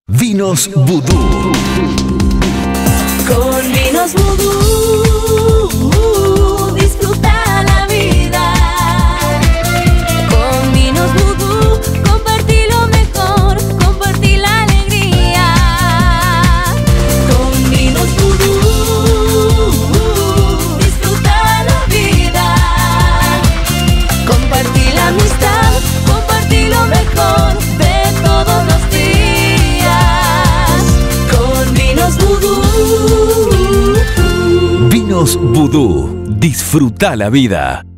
Vinos Vudú. Con Vinos Vudú, disfruta la vida. Con Vinos Vudú, compartí lo mejor, compartí la alegría. Con Vinos Vudú, disfruta la vida. Compartí la amistad, compartí lo mejor de todos los días. Con Vinos Vudú. Vinos Vudú. Disfruta la vida.